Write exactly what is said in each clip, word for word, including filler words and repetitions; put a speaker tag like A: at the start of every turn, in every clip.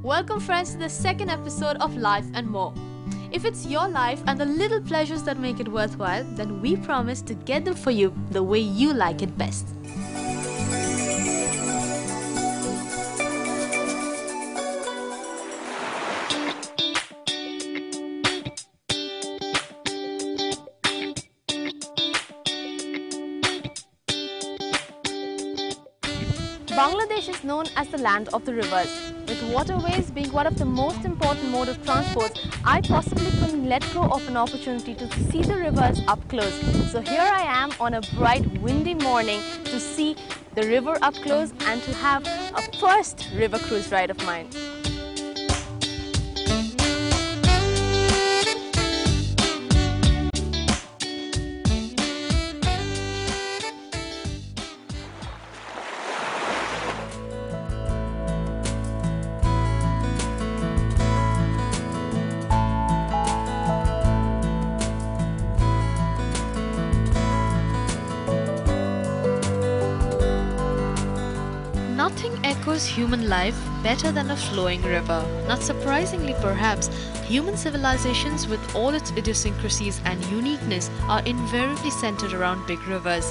A: Welcome friends to the second episode of Life and More. If it's your life and the little pleasures that make it worthwhile, then we promise to get them for you the way you like it best. Bangladesh is known as the land of the rivers. With waterways being one of the most important mode of transport, I possibly couldn't let go of an opportunity to see the rivers up close. So here I am on a bright, windy morning to see the river up close and to have a first river cruise ride of mine.
B: Nothing echoes human life better than a flowing river. Not surprisingly perhaps, human civilizations with all its idiosyncrasies and uniqueness are invariably centered around big rivers.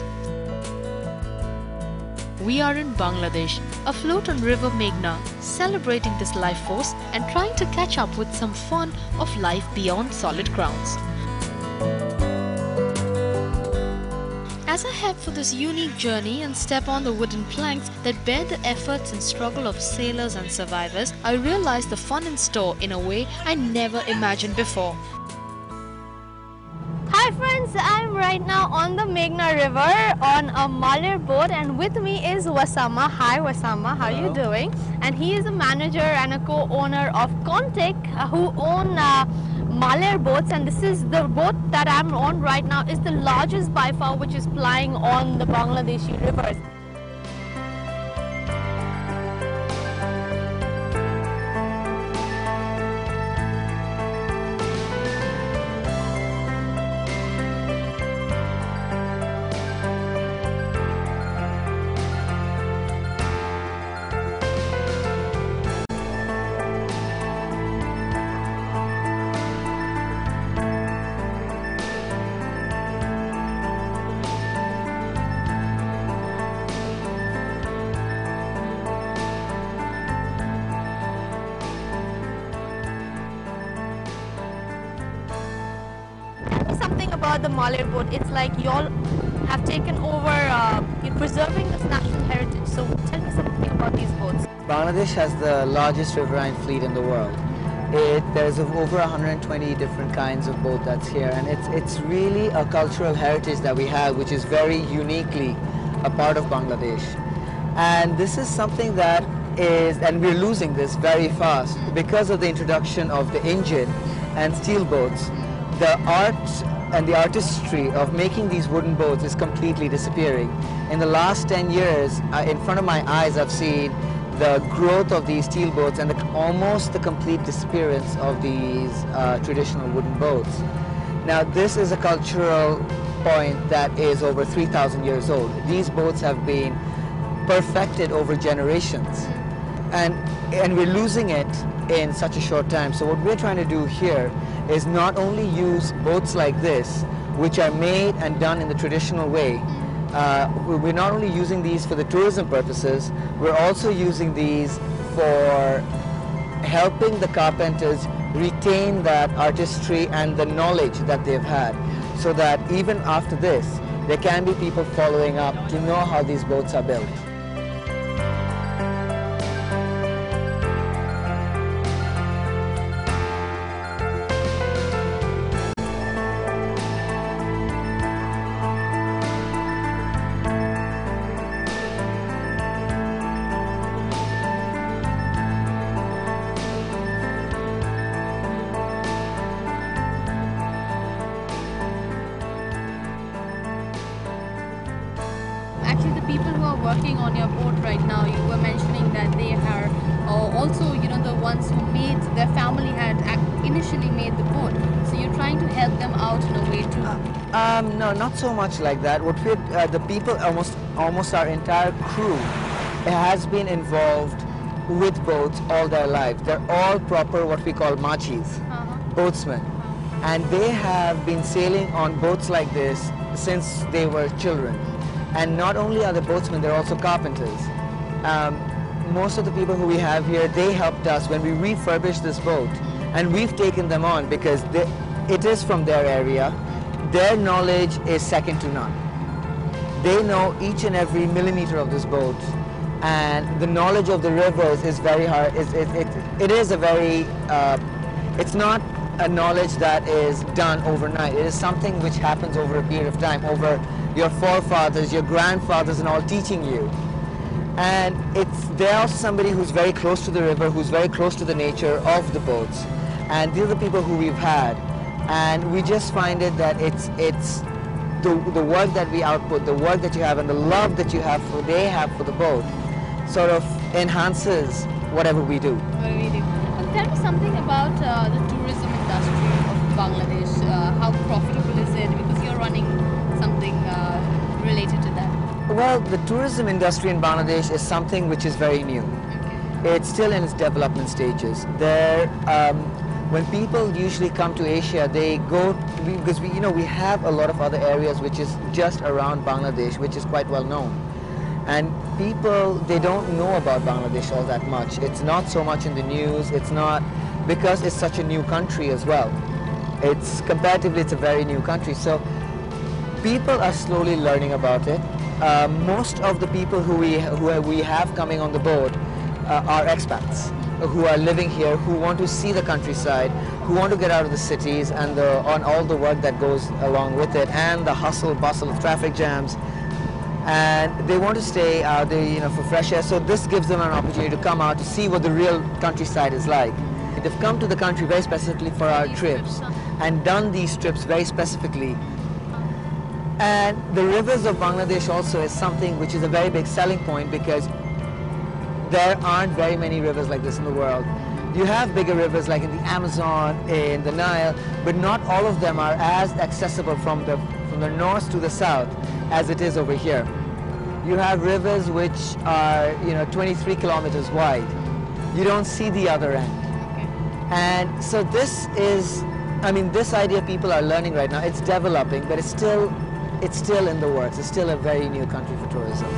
B: We are in Bangladesh, afloat on River Meghna, celebrating this life force and trying to catch up with some fun of life beyond solid grounds. As I head for this unique journey and step on the wooden planks that bear the efforts and struggle of sailors and survivors, I realize the fun in store in a way I never imagined before.
A: Hi friends, I'm right now on the Meghna River on a Malir boat, and with me is Wasama. Hi Wasama, how are you doing? And he is a manager and a co-owner of Contic, uh, who own uh, Malir boats, and this is the boat that I'm on right now is the largest by far which is plying on the Bangladeshi rivers. Something about the Malir boat, it's like you all have taken over uh, in preserving this national heritage. So tell me something about these boats.
C: Bangladesh has the largest riverine fleet in the world. It, there's over one hundred twenty different kinds of boat that's here, and it's, it's really a cultural heritage that we have, which is very uniquely a part of Bangladesh. And this is something that is, and we're losing this very fast because of the introduction of the engine and steel boats. The art and the artistry of making these wooden boats is completely disappearing. In the last ten years, uh, in front of my eyes, I've seen the growth of these steel boats and the, almost the complete disappearance of these uh, traditional wooden boats. Now, this is a cultural point that is over three thousand years old. These boats have been perfected over generations, and, and we're losing it in such a short time. So what we're trying to do here is not only use boats like this, which are made and done in the traditional way. Uh, we're not only using these for the tourism purposes, we're also using these for helping the carpenters retain that artistry and the knowledge that they've had, so that even after this, there can be people following up to know how these boats are built.
A: Actually, the people who are working on your boat right now, you were mentioning that they are uh, also, you know, the ones who made, their family had initially made the boat. So you're trying to help them out in a way too.
C: Uh, um, no, not so much like that. What we, uh, the people, almost, almost our entire crew has been involved with boats all their lives. They're all proper what we call machis,
A: Uh-huh.
C: boatsmen. And they have been sailing on boats like this since they were children. And not only are they boatsmen, they're also carpenters. Um, most of the people who we have here, they helped us when we refurbished this boat. And we've taken them on because they, it is from their area. Their knowledge is second to none. They know each and every millimeter of this boat, and the knowledge of the rivers is very hard. It, it, it, it is a very, uh, it's not a knowledge that is done overnight. It is something which happens over a period of time, over your forefathers, your grandfathers and all teaching you. And it's, they're also somebody who's very close to the river, who's very close to the nature of the boats. And these are the people who we've had. And we just find it that it's, it's the, the work that we output, the work that you have and the love that you have for, they have for the boat sort of enhances whatever we do.
A: What do we do? Well, tell me something about uh, the tourism industry of Bangladesh. Uh, how profitable is it? Because you're running something uh, related to that.
C: Well, the tourism industry in Bangladesh is something which is very new.
A: Okay.
C: It's still in its development stages. There, um, when people usually come to Asia, they go we, because we, you know, we have a lot of other areas which is just around Bangladesh, which is quite well known. And people, they don't know about Bangladesh all that much. It's not so much in the news. It's not because it's such a new country as well. It's comparatively, it's a very new country. So people are slowly learning about it. Uh, most of the people who we who we have coming on the boat uh, are expats who are living here, who want to see the countryside, who want to get out of the cities and the, on all the work that goes along with it, and the hustle bustle of traffic jams. And they want to stay out there, you know, for fresh air. So this gives them an opportunity to come out to see what the real countryside is like. They've come to the country very specifically for our trips and done these trips very specifically. And the rivers of Bangladesh also is something which is a very big selling point because there aren't very many rivers like this in the world. You have bigger rivers like in the Amazon, in the Nile, but not all of them are as accessible from the, from the north to the south as it is over here. You have rivers which are, you know, twenty-three kilometers wide. You don't see the other end.
A: Okay.
C: And so this is, I mean, this idea people are learning right now. It's developing, but it's still, it's still in the works. It's still a very new country for tourism.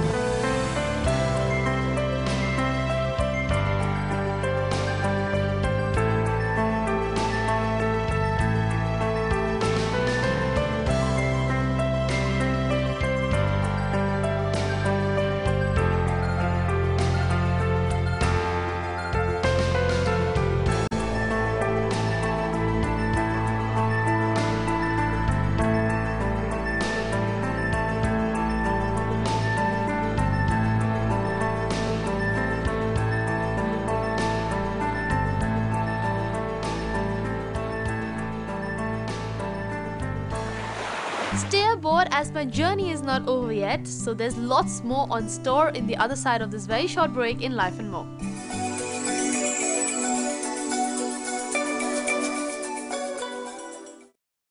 A: Stay aboard as my journey is not over yet, so there's lots more on store in the other side of this very short break in Life and More.